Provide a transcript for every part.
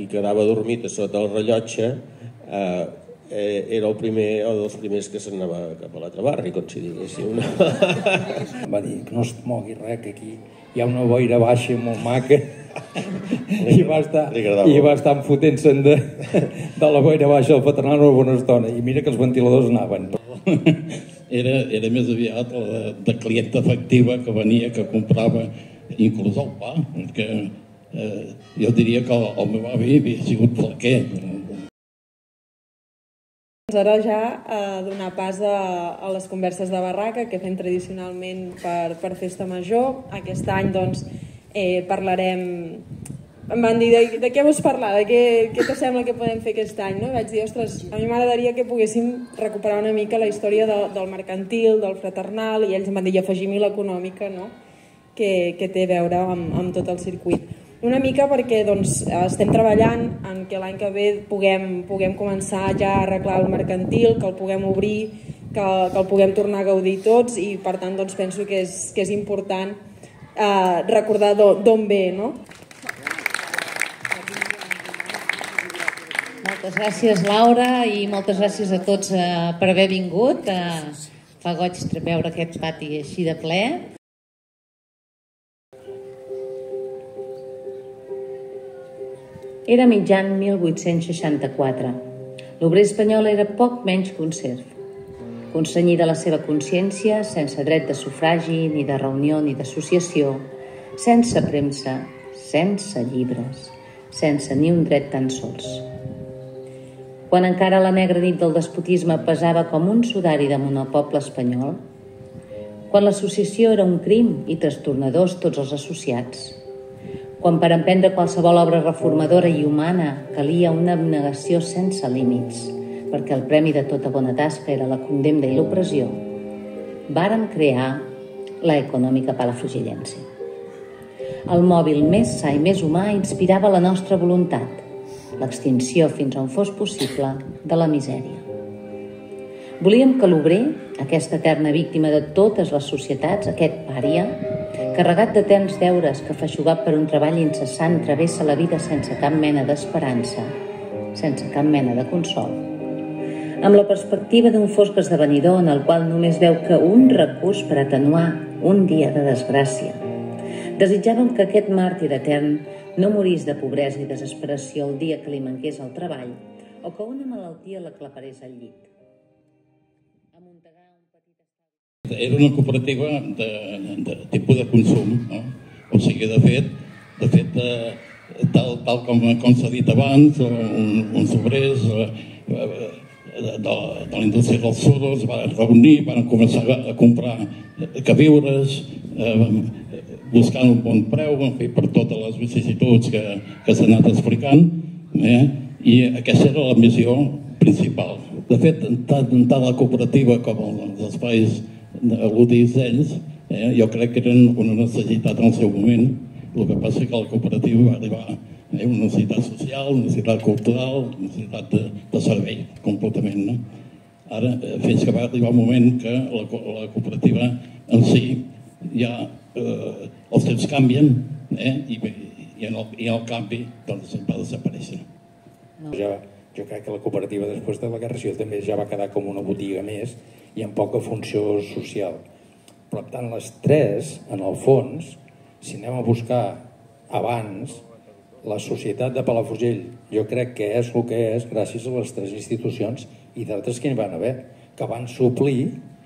qui quedava dormit a sota el rellotge era el primer o dels primers que se'n anava cap a l'altre barri, com si diguéssim. Va dir que no es mogui res, que aquí hi ha una boira baixa molt maca, i va estar enfotent-se'n de la boira baixa al patronal una bona estona, i mira que els ventiladors anaven. Era més aviat de clienta efectiva que venia, que comprava inclús el pa, perquè jo diria que el meu avi havia sigut flaquer. Ara ja donar pas a les converses de barraca que fem tradicionalment per Festa Major. Aquest any doncs parlarem... Em van dir, de què vols parlar? De què t'assembla que podem fer aquest any? Vaig dir, ostres, a mi m'agradaria que poguéssim recuperar una mica la història del mercantil, del fraternal, i ells em van dir, afegim-hi l'econòmica, que té a veure amb tot el circuit. Una mica perquè estem treballant en que l'any que ve puguem començar ja a arreglar el mercantil, que el puguem obrir, que el puguem tornar a gaudir tots, i per tant penso que és important recordar d'on ve, no? Moltes gràcies, Laura, i moltes gràcies a tots per haver vingut. Fa goig veure aquest pati així de ple. Era mitjan 1864. L'obrer espanyol era poc menys que un serf. Constrenyit de la seva consciència, sense dret de sufragi, ni de reunió, ni d'associació, sense premsa, sense llibres, sense ni un dret tan sols. Quan encara la negra nit del despotisme pesava com un sudari damunt el poble espanyol, quan l'associació era un crim i trastornadors tots els associats, quan per emprendre qualsevol obra reformadora i humana calia una abnegació sense límits, perquè el premi de tota bona tasca era la condemna i l'opressió, vàrem crear la econòmica palafrugellense. El mòbil més sa i més humà inspirava la nostra voluntat, l'extinció fins on fos possible de la misèria. Volíem que l'obrer, aquesta eterna víctima de totes les societats, aquest pària, carregat de tens deures que feixugat per un treball incessant travessa la vida sense cap mena d'esperança, sense cap mena de consol, amb la perspectiva d'un fosc esdevenidor en el qual només veu que un recurs per atenuar un dia de desgràcia. Desitjàvem que aquest màrtir etern no morís de pobresa i desesperació el dia que li manqués el treball o que una malaltia l'aclaparés al llit. Era una cooperativa de tipus de consum, no? O sigui, de fet, tal com s'ha dit abans, uns obrers de la indústria dels suros van reunir, van començar a comprar queviures, buscant un bon preu, per totes les vicissituds que s'han anat explicant, i aquesta era la missió principal. De fet, tant la cooperativa com els espais al·ludits d'ells, jo crec que eren una necessitat en el seu moment. El que passa és que la cooperativa va arribar a una necessitat social, una necessitat cultural, una necessitat de servei, completament. Ara, fins que va arribar un moment que la cooperativa en si ja els temps canvien i en el canvi va desaparèixer. Jo crec que la cooperativa després de la Guerra Civil també ja va quedar com una botiga més i amb poca funció social. Però tant les tres, en el fons, si anem a buscar abans, la societat de Palafrugell jo crec que és el que és gràcies a les tres institucions i d'altres que hi van haver, que van suplir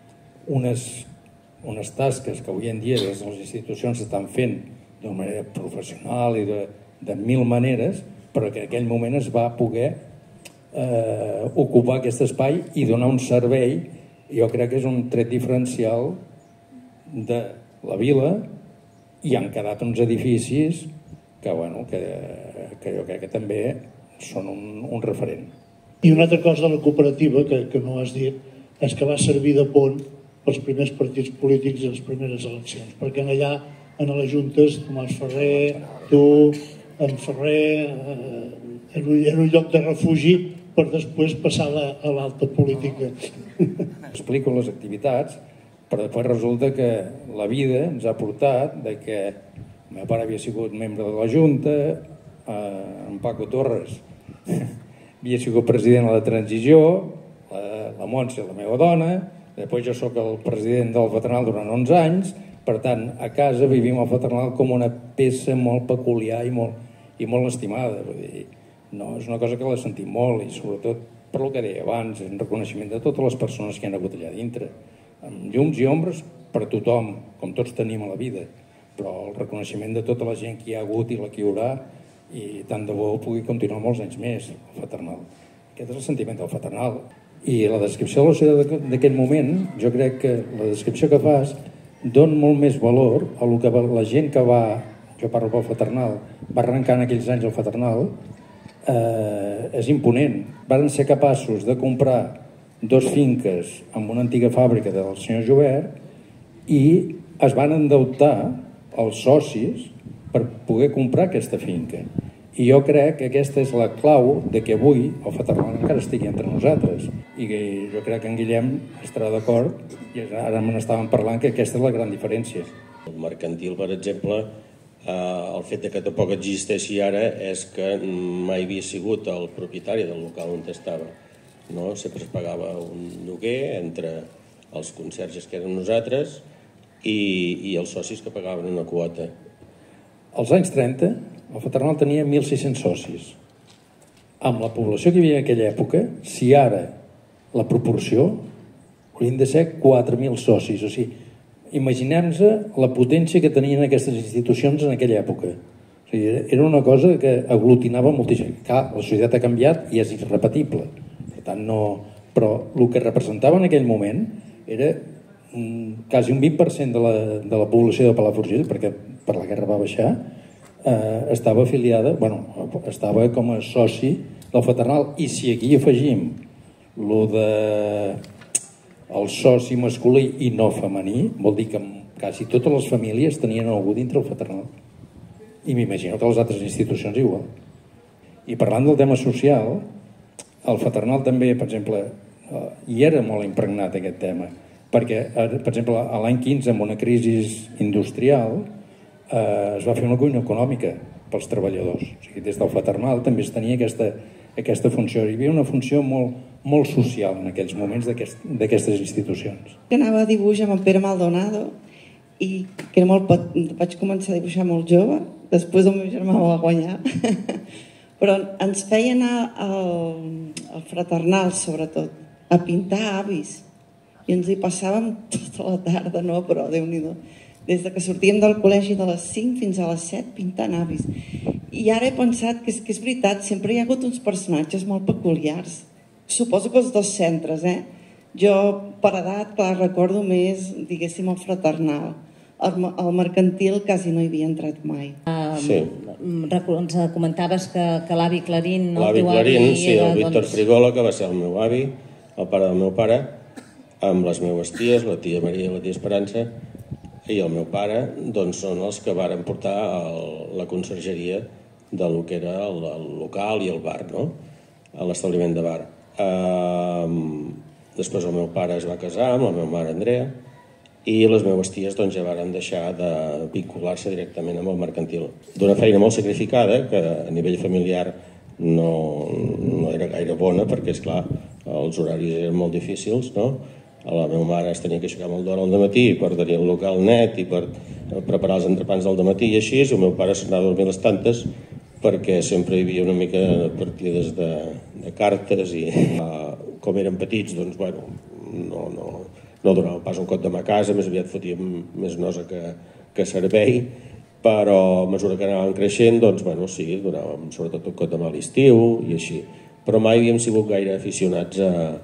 unes tasques que avui en dia des de les institucions s'estan fent d'una manera professional i de mil maneres, però que en aquell moment es va poder ocupar aquest espai i donar un servei. Jo crec que és un tret diferencial de la vila i han quedat uns edificis que jo crec que també són un referent. I una altra cosa de la cooperativa que no has dit és que va servir de pont pels primers partits polítics i les primeres eleccions, perquè allà en les juntes, Tomàs Ferrer, tu, en Ferrer, era un lloc de refugi per després passar a l'alta política. Explico les activitats, però després resulta que la vida ens ha portat que el meu pare havia sigut membre de la Junta, en Paco Torres havia sigut president a la transició, la Montse, la meva dona, després jo sóc el president del Fraternal durant 11 anys, per tant, a casa vivim el Fraternal com una peça molt peculiar i molt estimada. Vull dir, no, és una cosa que la sentim molt, i sobretot per el que deia abans, en reconeixement de totes les persones que han hagut allà dintre, amb llums i ombres per tothom, com tots tenim a la vida, però el reconeixement de tota la gent que hi ha hagut i la que hi haurà, i tant de bo pugui continuar molts anys més, el Fraternal. Aquest és el sentiment del Fraternal. I la descripció de la societat d'aquest moment, jo crec que la descripció que fas dona molt més valor a lo que la gent que va, jo parlo pel Fraternal, va arrencar en aquells anys el Fraternal, és imponent. Van ser capaços de comprar 2 finques amb una antiga fàbrica del senyor Jobert i es van endeutar els socis per poder comprar aquesta finca. I jo crec que aquesta és la clau de que avui el Fraternal encara estigui entre nosaltres. I jo crec que en Guillem estarà d'acord, i ara me n'estàvem parlant, que aquesta és la gran diferència. El mercantil, per exemple, el fet que tampoc existeixi ara és que mai havia sigut el propietari del local on estava. No? Sempre es pagava un lloguer entre els conserges que eren nosaltres i els socis que pagaven una quota. Als anys 30, el Fraternal tenia 1.600 socis. Amb la població que hi havia en aquella època, si ara la proporció haurien de ser 4.000 socis. O sigui, imaginem-nos la potència que tenien aquestes institucions en aquella època. O sigui, era una cosa que aglutinava moltíssim. Clar, la societat ha canviat i és irrepetible. Per tant, no... Però el que representava en aquell moment era quasi un 20% de la població de Palafrugell, perquè per la guerra va baixar, estava afiliada, estava com a soci del Fraternal. I si aquí afegim el soci masculí i no femení, vol dir que quasi totes les famílies tenien algú dintre el Fraternal. I m'imagino que les altres institucions igual. I parlant del tema social, el Fraternal també, per exemple, hi era molt impregnat aquest tema, perquè, per exemple, a l'any 15, amb una crisi industrial, es va fer una cuina econòmica pels treballadors. O sigui, des del Fraternal també es tenia aquesta funció. Hi havia una funció molt social en aquells moments d'aquestes institucions. Anava a dibuix amb en Pere Maldonado i que era vaig començar a dibuixar molt jove, després el meu germà ho va guanyar. Però ens feia anar al Fraternal, sobretot, a pintar avis. I ens hi passàvem tota la tarda, no? Però Déu-n'hi-do. Des que sortíem del col·legi de les 5 fins a les 7 pintant avis. I ara he pensat que és veritat, sempre hi ha hagut uns personatges molt peculiars. Suposo que els dos centres, Jo, per edat, clar, recordo més, diguéssim, el Fraternal. El mercantil quasi no hi havia entrat mai. Sí. Ens comentaves que l'avi Clarín... L'avi Clarín, sí, el Víctor Frigola, que va ser el meu avi, el pare del meu pare, amb les meves ties, la tia Maria i la tia Esperança, i el meu pare, doncs són els que varen portar la consergeria del que era el local i el bar, no? A l'establiment de bar. Després el meu pare es va casar amb la meva mare Andrea i les meves ties doncs ja varen deixar de vincular-se directament amb el mercantil. D'una feina molt sacrificada, que a nivell familiar no era gaire bona, perquè, esclar, els horaris eren molt difícils, no? La meva mare es tenia que aixecar molt d'hora al dematí per tenir el local net i per preparar els entrepans del dematí i així, i el meu pare s'anava a dormir a les tantes perquè sempre hi havia una mica de partides de cartes i com eren petits, doncs, bueno, no donàvem pas un cot de mà a casa, més aviat fotíem més nosa que servei, però a mesura que anàvem creixent, doncs, bueno, sí, donàvem sobretot un cot de mà a l'estiu i així. Però mai havíem sigut gaire aficionats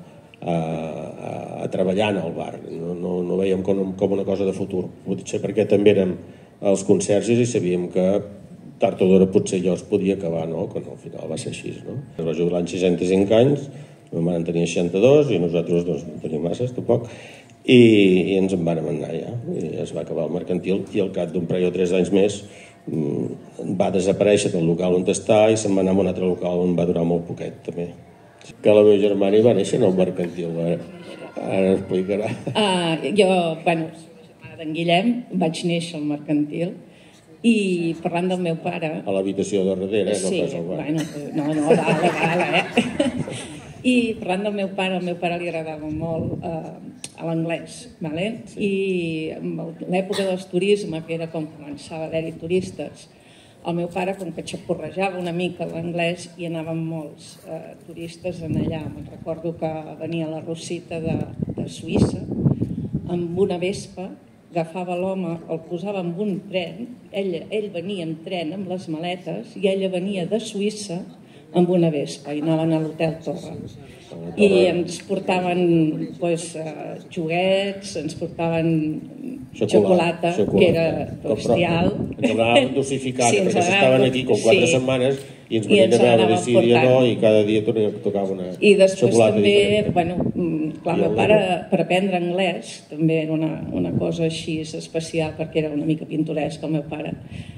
a treballar en el bar, no veiem com una cosa de futur, potser perquè també érem els conserges i sabíem que tard o d'hora potser allò es podia acabar, no? Quan al final va ser així, no? Es va jubilar als 65 anys, la meva mare en tenia 62 i nosaltres doncs, no teníem masses tampoc, i ens en vàrem anar ja, i es va acabar el mercantil i al cap d'un parell o 3 anys més va desaparèixer del local on està i se'n va anar a un altre local on va durar molt poquet també. Que la meva germana hi va néixer en el mercantil, ara explicarà. Jo, bueno, soc la germana d'en Guillem, vaig néixer al mercantil I parlant del meu pare... A l'habitació de darrere, no pas al bar. No, dalt, I parlant del meu pare li agradava molt l'anglès, i en l'època dels turisme, que era com començava a haver-hi turistes, el meu pare, com que xaporrejava una mica l'anglès, hi anaven molts turistes allà. Me'n recordo que venia la Rosita de Suïssa amb una Vespa, agafava l'home, el posava en un tren, ell venia en tren amb les maletes i ella venia de Suïssa amb una Vespa i anaven a l'Hotel Torre. I ens portaven joguets, ens portaven xocolata, que era bestial. Ens anaven dosificant, perquè s'estaven aquí com 4 setmanes i ens venien a veure decidir no, i cada dia tocava una xocolata diferent. I després també, clar, el meu pare, per aprendre anglès, també era una cosa així especial, perquè era una mica pintoresc el meu pare.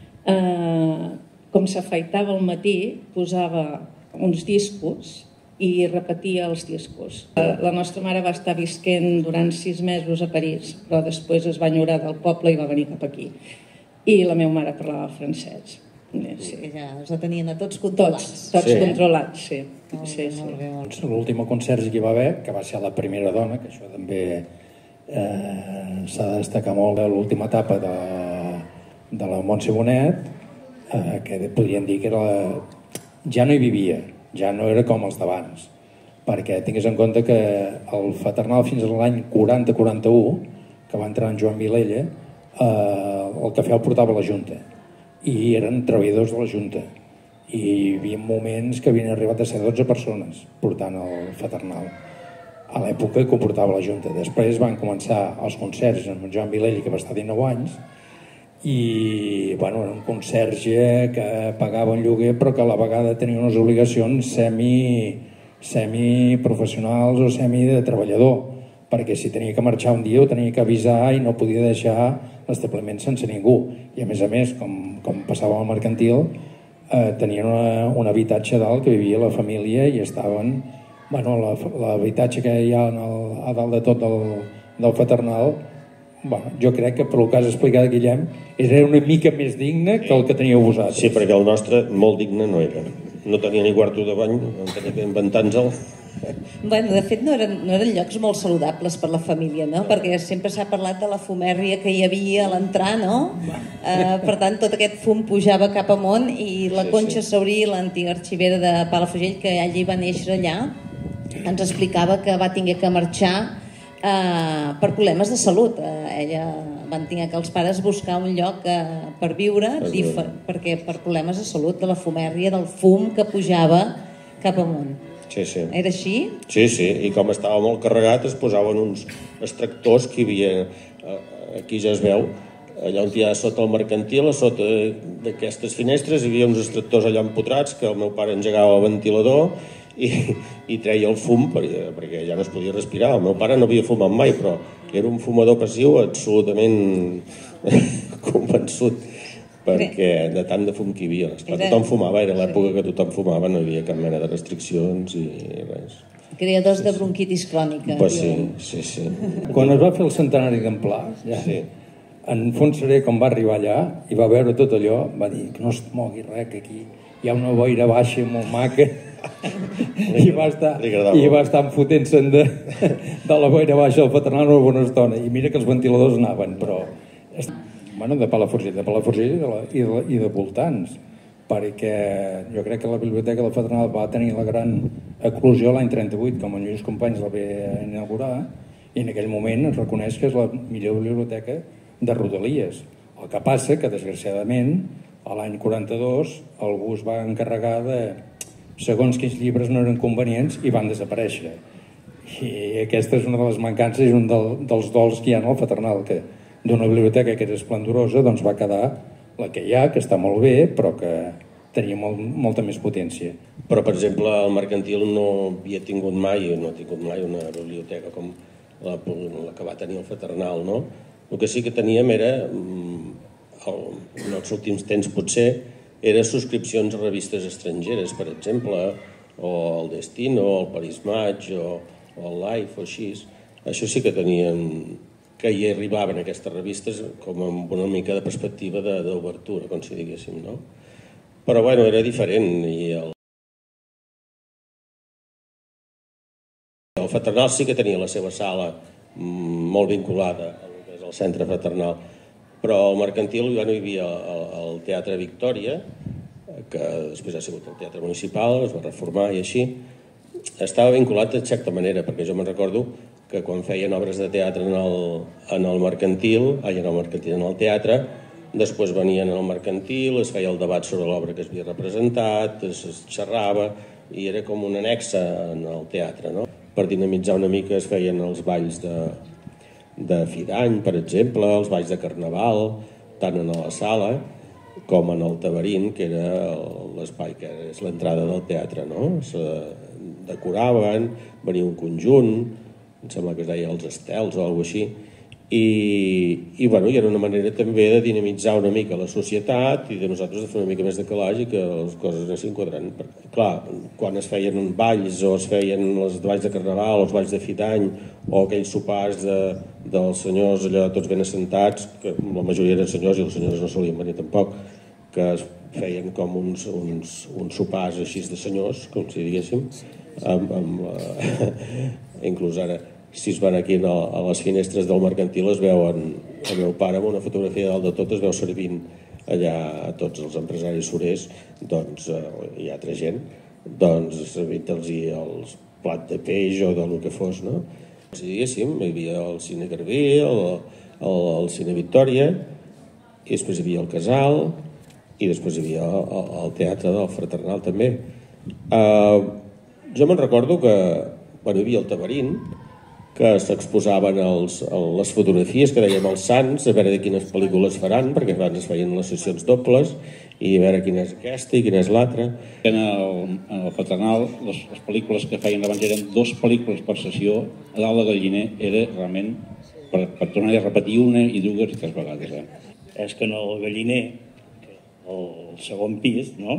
Com s'afeitava al matí, posava uns discos i repetia els discos. La nostra mare va estar visquent durant 6 mesos a París, però després es va enyorar del poble i va venir cap aquí. I la meva mare parlava francès. Sí, que ja us tenien a tots controlats. Tots controlats, sí. L'última conserge que hi va haver, que va ser la primera dona, que això també s'ha de destacar molt, l'última etapa de la Montse Bonet, que podríem dir que ja no hi vivia, ja no era com els d'abans, perquè tingués en compte que el Faternal fins a l'any 40-41, que va entrar en Joan Vilella, el cafè el portava la Junta i eren treballadors de la Junta i hi havia moments que havien arribat a ser 12 persones portant el Faternal a l'època que ho portava la Junta. Després van començar els conserges amb Joan Vilella, que va estar 19 anys, i era un conserge que pagava un lloguer però que a la vegada tenia unes obligacions semiprofessionals o semi de treballador, perquè si tenia que marxar un dia ho tenia que avisar i no podia deixar l'establiment sense ningú. I a més, com passava al mercantil, tenien un habitatge dalt que vivia la família i estaven... l'habitatge que hi ha a dalt de tot del Faternal, jo crec que pel que has explicat, Guillem, era una mica més digne que el que teníeu vosaltres. Sí, perquè el nostre molt digne no era. No tenia ni quarto de bany, no tenia que inventar-nos-el. De fet, no eren llocs molt saludables per la família, no? Perquè sempre s'ha parlat de la fumèrria que hi havia a l'entrar, no? Per tant, tot aquest fum pujava cap amunt i la Conxa Saurí, l'antiga arxivera de Palafrugell, que ella va néixer allà, ens explicava que va haver que marxar per problemes de salut. Ella van haver que els pares buscar un lloc per viure, perquè per problemes de salut, de la fumèrria, del fum que pujava cap amunt. Sí. Era així? Sí, i com estava molt carregat es posaven uns extractors que hi havia, aquí ja es veu, allà on hi ha sota el mercantil, a sota d'aquestes finestres hi havia uns extractors allà empotrats que el meu pare engegava el ventilador i treia el fum perquè ja no es podia respirar. El meu pare no havia fumat mai, però era un fumador passiu absolutament convençut, perquè de tant de fum que hi havia. Tothom fumava, era l'època que tothom fumava, no hi havia cap mena de restriccions i res. Creadors de bronquitis crònica. Pues sí. Quan es va fer el centenari d'Amplà, en Fontserè, quan va arribar allà i va veure tot allò, va dir que no es mogui res, que aquí hi ha una boira baixa molt maca i va estar enfotent-se'n de la boira baixa del Faternal una bona estona, i mira que els ventiladors anaven, però de Palafrugell i de voltants, perquè jo crec que la biblioteca del Faternal va tenir la gran eclosió l'any 38, com en Lluís Companys la va inaugurar, i en aquell moment es reconeix que és la millor biblioteca de Rodalies. El que passa que, desgraciadament, l'any 42 algú es va encarregar de segons quins llibres no eren convenients i van desaparèixer. I aquesta és una de les mancances i un dels dols que hi ha al Faternal, que d'una biblioteca que era esplendorosa doncs va quedar la que hi ha, que està molt bé, però que tenia molta més potència. Però, per exemple, el mercantil no havia tingut mai una biblioteca com la que va tenir el Faternal, no? El que sí que teníem era, en els últims temps potser, era subscripcions a revistes estrangeres, per exemple, o el Destino, o el Paris Match, o el Life, o així. Això sí que teníem que hi arribaven aquestes revistes com amb una mica de perspectiva d'obertura, com si diguéssim, no? Però bueno, era diferent i el Fraternal sí que tenia la seva sala molt vinculada al que és el centre fraternal, però al Mercantil hi havia el Teatre Victòria, que després ha sigut el Teatre Municipal, es va reformar i així. Estava vinculat de certa manera, perquè jo me'n recordo que quan feien obres de teatre en el Mercantil, en el teatre, després venien al Mercantil, es feia el debat sobre l'obra que es havia representat, es xerrava, i era com un annex en el teatre, no? Per dinamitzar una mica es feien els balls de fi d'any, per exemple, els balls de carnaval, tant en la sala com en el Tabarín, que era l'espai que és l'entrada del teatre, no? Se decoraven, venia un conjunt, em sembla que es deia els Estels o alguna cosa així, i bueno, era una manera també de dinamitzar una mica la societat i de nosaltres de fer una mica més de calaix i que les coses anessin quadrant. Perquè, clar, quan es feien balls o es feien els balls de carnaval o els balls de fi d'any o aquells sopars dels senyors allò tots ben assentats, que la majoria eren senyors i les senyores no solien venir tampoc, que es feien com uns sopars així de senyors, com si diguéssim, inclús ara si es van aquí a les finestres del Mercantil es veuen el meu pare amb una fotografia dalt de tot, es veu servint allà a tots els empresaris surers, doncs hi ha altra gent, doncs servint-los el plat de peix o del que fos, no? Si diguéssim, hi havia el Cine Garbí, el Cine Victòria, i després hi havia el Casal, i després hi havia el Teatre del Fraternal també. Jo me'n recordo que hi havia el Tabarín, que s'exposaven les fotografies que dèiem els sants, a veure de quines pel·lícules faran, perquè abans es feien les sessions dobles, i a veure quina és aquesta i quina és l'altra. En el Fraternal, les pel·lícules que feien abans eren 2 pel·lícules per sessió, a dalt de Galliner era realment per tornar a repetir una i 2 i 3 vegades. És que en el Galliner, el segon pis, no?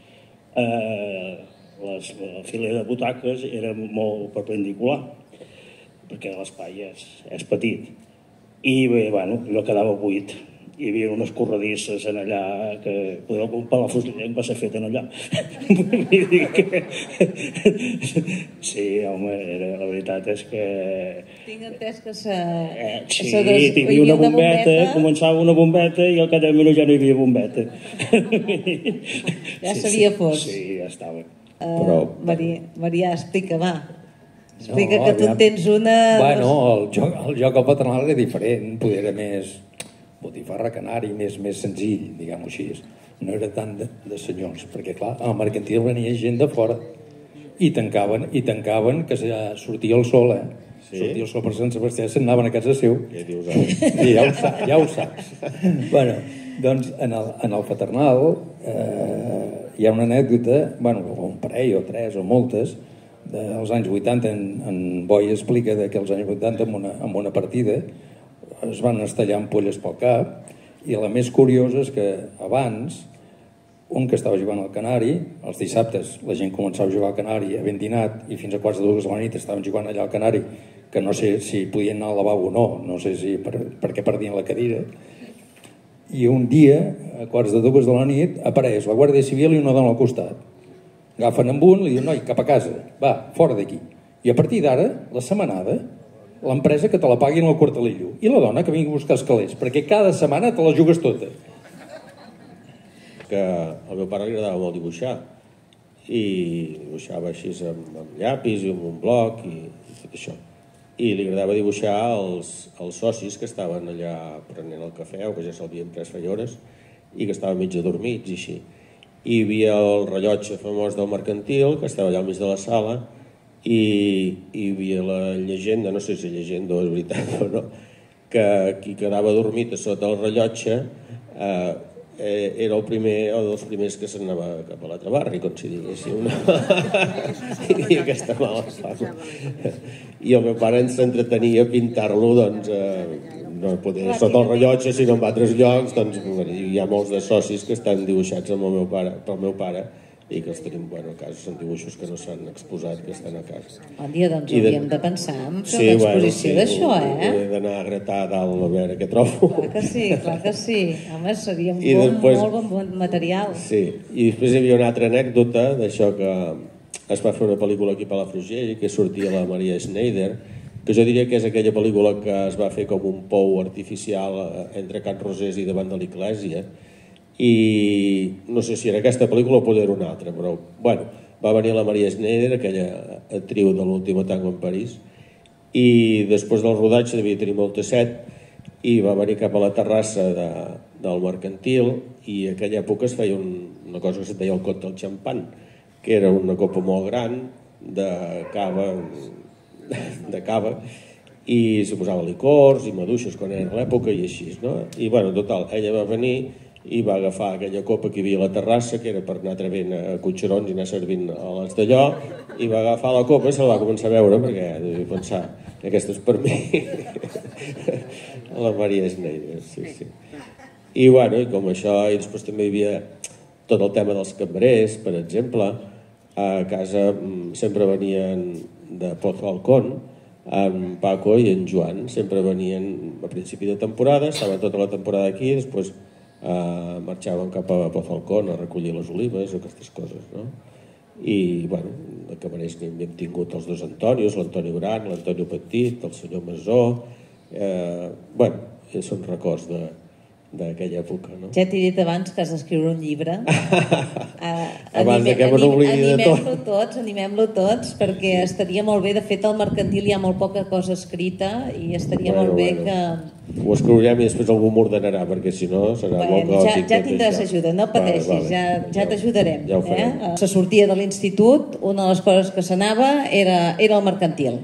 La fila de butaques era molt perpendicular, perquè l'espai és petit. I bé, bueno, allò quedava buit. Hi havia unes corredisses en allà que podeu culpar la Fusllenc va ser fet en allà. Sí, home, la veritat és que... Tinc entès que sí, hi havia una bombeta, començava una bombeta i al cap de minuts ja no hi havia bombeta. Ja s'havia fos. Sí, ja estava. Maria, explica, va. Explica que tu tens una... Bueno, el joc al Patronal era diferent, poder era més botifarra canari, més senzill, diguem-ho així. No era tant de senyors, perquè clar, al Mercantil venia gent de fora i tancaven que sortia el sol, sortia el sol per Sant Sebastià, se'n anaven a casa seu. Què dius ara? Ja ho saps. Bueno, doncs en el Patronal hi ha una anècdota, un parell o 3 o moltes, dels anys 80, en Boi explica que als anys 80 en una partida es van estallar ampolles pel cap i la més curiosa és que abans un que estava jugant al Canari, els dissabtes la gent començava a jugar al Canari havent dinat i fins a 1:45 de la nit estaven jugant allà al Canari, que no sé si podien anar al lavabo o no sé si perquè perdien la cadira, i un dia a 1:45 de la nit apareix la Guàrdia Civil i una dona al costat. Agafen amb un i li diuen, noi, cap a casa, va, fora d'aquí. I a partir d'ara, la setmanada, l'empresa que te la paguin al quartelillo i la dona que vingui a buscar els calés, perquè cada setmana te la jugues tota. Que al meu pare li agradava molt dibuixar i dibuixava així amb llapis i amb un bloc i tot això. I li agradava dibuixar els socis que estaven allà prenent el cafè o que ja s'havien pres feia hores i que estaven mig adormits i així. I hi havia el rellotge famós del Mercantil, que estava allà al mig de la sala, i hi havia la llegenda, no sé si llegenda o és veritat o no, que qui quedava dormit a sota el rellotge era el primer o dels primers que s'anava cap a l'altre barri, com si diguéssim. I aquesta mala fama. I el meu pare ens entretenia a pintar-lo, doncs, no poder sota el rellotge, sinó en altres llocs, doncs hi ha molts de socis que estan dibuixats pel meu pare i que els tenim a casa, són dibuixos que no s'han exposat, que estan a casa. Bon dia, doncs hauríem de pensar en fer una exposició d'això, He d'anar a gratar a dalt a veure què trobo. Clar que sí. Home, seria molt bon material. Sí, i després hi havia una altra anècdota d'això que es va fer una pel·lícula aquí a Palafrugell, que sortia la Maria Schneider, que jo diria que és aquella pel·lícula que es va fer com un pou artificial entre Can Rosés i davant de l'Església, i no sé si era aquesta pel·lícula o poder una altra, però bueno, va venir la Maria Schneider, aquella actriu de l'Último Tango en París, i després del rodatge devia tenir molta set i va venir cap a la terrassa del Mercantil, i en aquella època es feia una cosa que se'n deia el còctel xampan, que era una copa molt gran de cava, i s'hi posava licors i maduixes quan era l'època i així, no? I bueno, total, ella va venir i va agafar aquella copa que hi havia a la terrassa, que era per anar traient a cotxerons i anar servint a les d'allò, i va agafar la copa i se la va començar a veure, perquè devia pensar que aquesta és per mi. La Maria Schneider, sí. I bueno, i com això, i després també hi havia tot el tema dels cambrers, per exemple. A casa sempre venien de Pozalcón, en Paco i en Joan, sempre venien a principi de temporada, estaven tota la temporada aquí, i després marxaven cap a Pozalcón a recollir les olives o aquestes coses, no? I bueno, de camarers n'hem tingut els dos Antonios, l'Antonio Gran, l'Antonio Petit, el senyor Masó, bueno, són records d'aquella època, no? Ja t'he dit abans que has d'escriure un llibre. Abans que me n'oblidi de tot. Animem-lo tots, perquè estaria molt bé. De fet, al Mercantil hi ha molt poca cosa escrita i estaria molt bé que... Ho escriurem i després algú m'ordenarà, perquè si no serà molt caòtic. Ja tindràs ajuda, no pateixis, ja t'ajudarem. Ja ho farem. Se sortia de l'institut, una de les coses que s'anava era el Mercantil.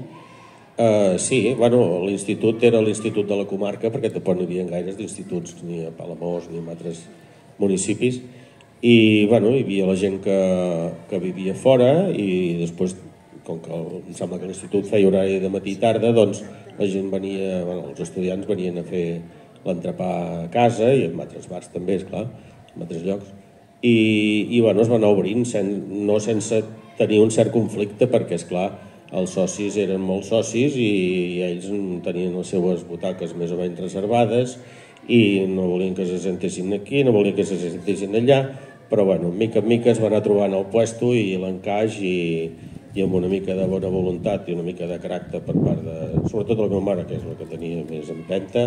Sí, bueno, l'institut era l'institut de la comarca, perquè tampoc no hi havia gaires d'instituts ni a Palamós ni en altres municipis, i bueno, hi havia la gent que vivia fora, i després, com que em sembla que l'institut feia horari de matí i tarda, doncs la gent venia, els estudiants venien a fer l'entrepà a casa, i en altres bars també, esclar, en altres llocs, i bueno, es va anar obrint no sense tenir un cert conflicte, perquè esclar, els socis eren molts socis i ells tenien les seues butaques més o menys reservades i no volien que se sentessin aquí, no volien que se sentessin allà, però bueno, mica en mica es va anar trobant el puesto i l'encaix, i amb una mica de bona voluntat i una mica de caràcter per part de, sobretot la meva mare, que és la que tenia més empenta,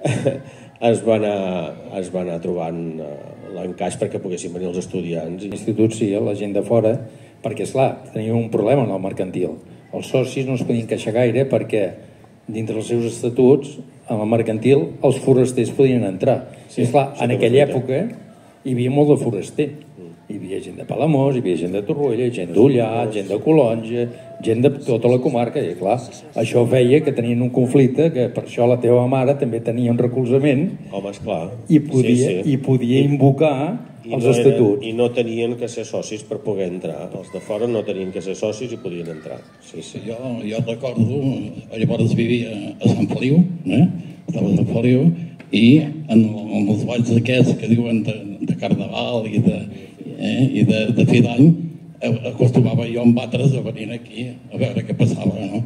es va anar trobant l'encaix perquè poguessin venir els estudiants. L'institut sí, la gent de fora, perquè esclar, teníem un problema en el Mercantil. Els socis no es podien queixar gaire perquè dintre els seus estatuts, en el Mercantil, els forasters podien entrar. Sí, esclar, en aquella època hi havia molt de foraster. Hi havia gent de Palamós, hi havia gent de Torroella, gent d'Ullat, gent de Colonja, gent de tota la comarca, i clar, això feia que tenien un conflicte, que per això la teva mare també tenia un recolzament. Home, esclar. I podia invocar els estatuts. I no tenien que ser socis per poder entrar. Els de fora no tenien que ser socis i podien entrar. Sí. Jo recordo, llavors vivia a Sant Feliu, estava a Sant Feliu, i en els balls aquests que diuen de Carnaval i de fi d'any, acostumava jo amb altres a venir aquí a veure què passava, no?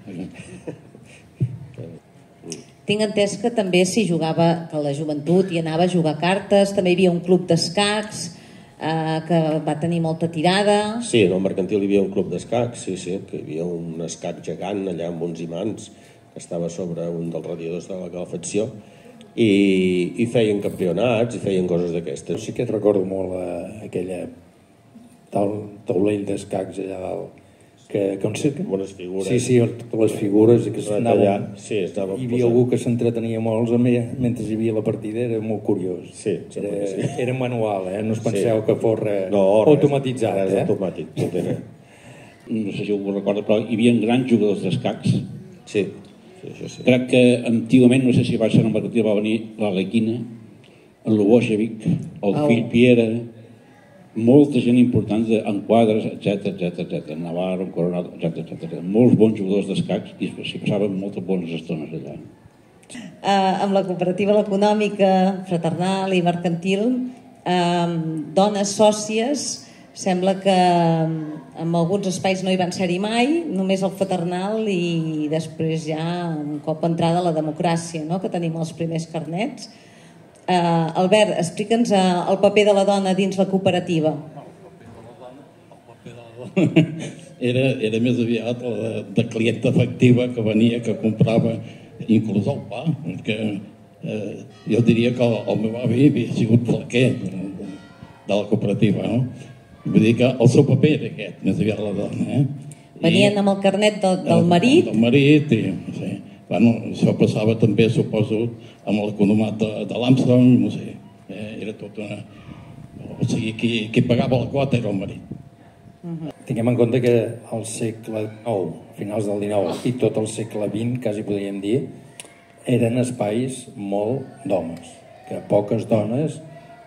Tinc entès que també s'hi jugava, que la joventut hi anava a jugar cartes, també hi havia un club d'escacs que va tenir molta tirada. Sí, en el Mercantil hi havia un club d'escacs, sí, que hi havia un escac gegant allà amb uns imants que estava sobre un dels radiadors de la calefacció, i feien campionats i feien coses d'aquestes. Sí que et recordo molt aquella taulell d'escacs allà dalt, bones figures. Sí, les figures que s'anaven. Sí, hi havia algú que s'entretenia molt mentre hi havia la partida, era molt curiós. Sí, era manual, no us penseu que fos automatitzat. Res automàtic. No sé si ho recorda, però hi havia grans jugadors d'escacs. Sí, això sí. Crec que antigament, no sé si va ser en el Mercantil, va venir l'Alequina, el Lubosevic, el fill Piera, molta gent important en quadres, etc. Navarro, Coronado, etc. Molts bons jugadors d'escacs i s'hi passaven moltes bones estones allà. Amb la cooperativa econòmica, fraternal i mercantil, dones sòcies Sembla que en alguns espais no hi van ser-hi mai, només el Fraternal, i després ja un cop entrada la democràcia, no? Que tenim els primers carnets. Albert, explica'ns el paper de la dona dins la cooperativa. Era més aviat de clienta efectiva que venia, que comprava inclús el pa, que jo diria que el meu avi havia sigut flaquer de la cooperativa, no? Vull dir que el seu paper era aquest, més aviat la dona. Venien amb el carnet del marit. Del marit, i bueno, això passava també, suposo, amb l'economat de l'Armstrong, no sé, era tot una... O sigui, qui pagava la quota era el marit. Tinguem en compte que al segle XIX, finals del XIX i tot el segle XX, quasi podríem dir, eren espais molt d'homes, que poques dones,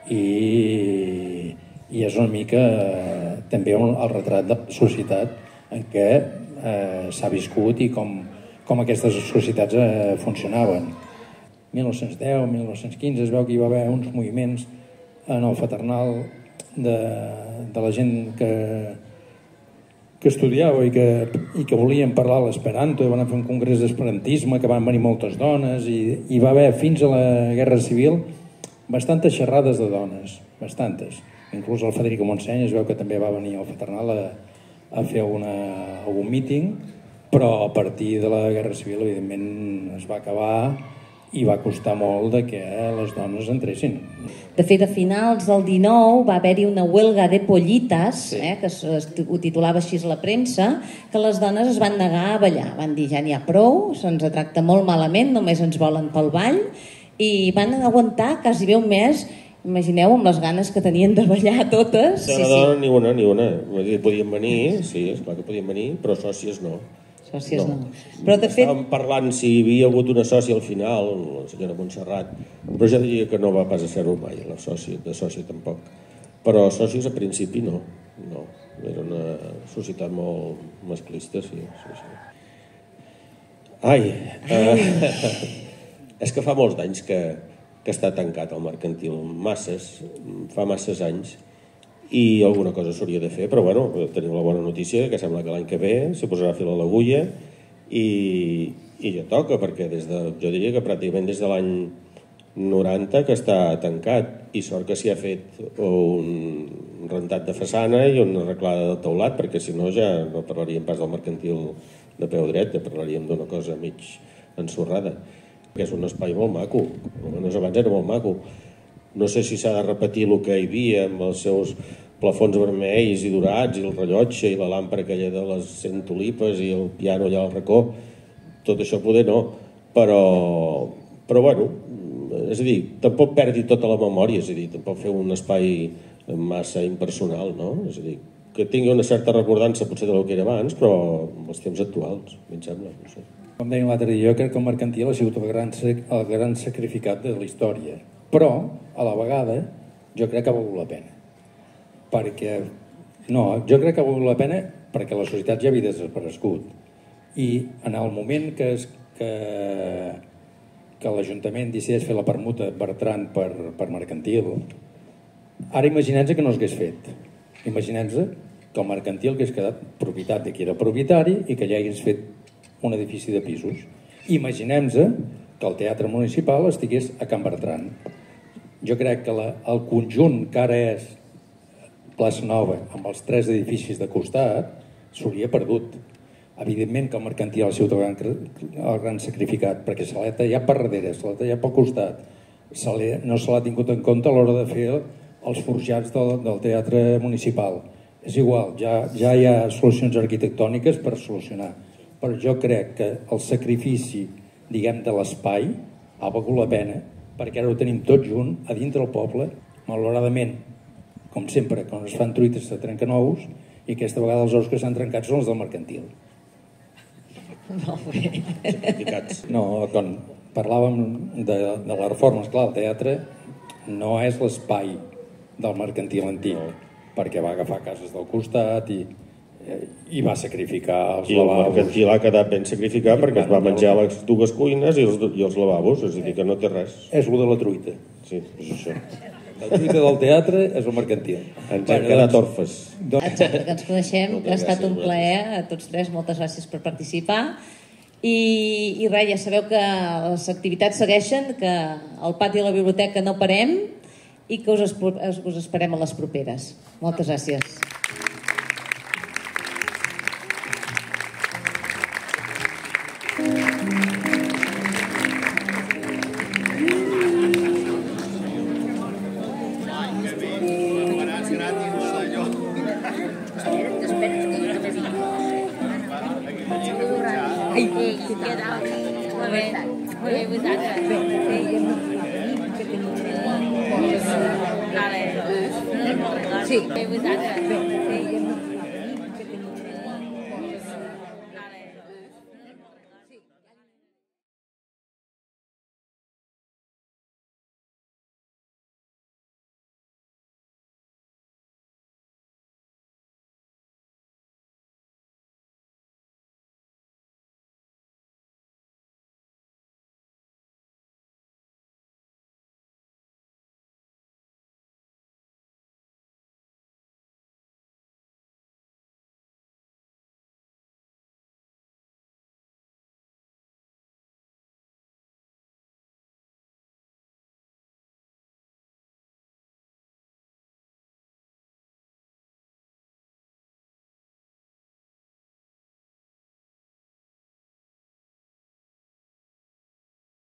i és una mica també el retrat de societat en què s'ha viscut i com aquestes societats funcionaven. 1910, 1915 es veu que hi va haver uns moviments en el Fraternal de la gent que estudiava i que volien parlar l'esperanto, i van fer un congrés d'esperantisme, que van venir moltes dones, i hi va haver fins a la Guerra Civil bastantes xerrades de dones, bastantes. Inclús el Federico Montseny es veu que també va venir al Fraternal a fer algun míting, però a partir de la Guerra Civil evidentment es va acabar i va costar molt que les dones entressin. De fet, a finals del 19 va haver-hi una huelga de pollitas, que ho titulava així la premsa, que les dones es van negar a ballar. Van dir, ja n'hi ha prou, se'ns tracta molt malament, només ens volen pel ball, i van aguantar quasi bé un mes. Imagineu, amb les ganes que tenien de ballar totes. Sí. Ni una. Podien venir, sí, esclar que podien venir, però sòcies no. Sòcies no. Però de fet... Estàvem parlant si hi havia hagut una sòcia al final, la senyora Montserrat, però ja diria que no va pas a ser-ho mai, de sòcia tampoc. Però sòcies a principi no. Era una societat molt masclista, sí. És que fa molts anys que està tancat el mercantil, fa masses anys, i alguna cosa s'hauria de fer, però bueno, tenim la bona notícia que sembla que l'any que ve se posarà fil a l'agulla i ja toca, perquè jo diria que pràcticament des de l'any 90 que està tancat, i sort que s'hi ha fet un rentat de façana i una arreglada del teulat, perquè si no ja no parlaríem pas del mercantil de peu dret, ja parlaríem d'una cosa mig ensorrada, que és un espai molt maco, almenys abans era molt maco. No sé si s'ha de repetir el que hi havia amb els seus plafons vermells i dorats i el rellotge i la làmpara aquella de les 100 tulipes i el piano allà al racó, tot això poder no, però bueno, és a dir, tampoc perdi tota la memòria, és a dir, tampoc fer un espai massa impersonal, no? És a dir, que tingui una certa recordança potser del que era abans, però amb els temps actuals, a mi em sembla, no sé. Com deia l'altre dia, jo crec que el mercantil ha sigut el gran sacrificat de la història, però a la vegada jo crec que ha valgut la pena, perquè jo crec que ha valgut la pena perquè la societat ja havia desaparegut, i en el moment que l'Ajuntament decideix fer la permuta Bertran per mercantil, ara imaginem-nos que no s'hagués fet, imaginem-nos que el mercantil hagués quedat propietat de qui era propietari i que ja hagués fet un edifici de pisos. Imaginem-nos que el teatre municipal estigués a Can Bertran. Jo crec que el conjunt que ara és Plaça Nova, amb els 3 edificis de costat, s'hauria perdut. Evidentment que el mercantil ha sigut el gran sacrificat, perquè se l'ha tallat per darrere, se l'ha tallat pel costat, no se l'ha tingut en compte a l'hora de fer els forjats del teatre municipal. És igual, ja hi ha solucions arquitectòniques per solucionar, però jo crec que el sacrifici, diguem, de l'espai ha valgut la pena, perquè ara ho tenim tot junt a dintre del poble. Malauradament, com sempre, quan es fan truites se trenquen ous, i aquesta vegada els ous que s'han trencat són els del mercantil. Molt bé. No, quan parlàvem de la reforma, esclar, el teatre no és l'espai del mercantil antic, perquè va agafar cases del costat i va sacrificar els lavabos. El mercantil ha quedat ben sacrificat perquè es va menjar les 2 cuines i els lavabos, és a dir, que no té res. És lo de la truita. Sí, és això. La lluita del teatre és el mercantil. Ens hem quedat orfes. Exacte, que ens coneixem, que ha estat un plaer a tots tres, moltes gràcies per participar. I res, ja sabeu que les activitats segueixen, que al pati de la biblioteca no parem i que us esperem a les properes. Moltes gràcies. Sí,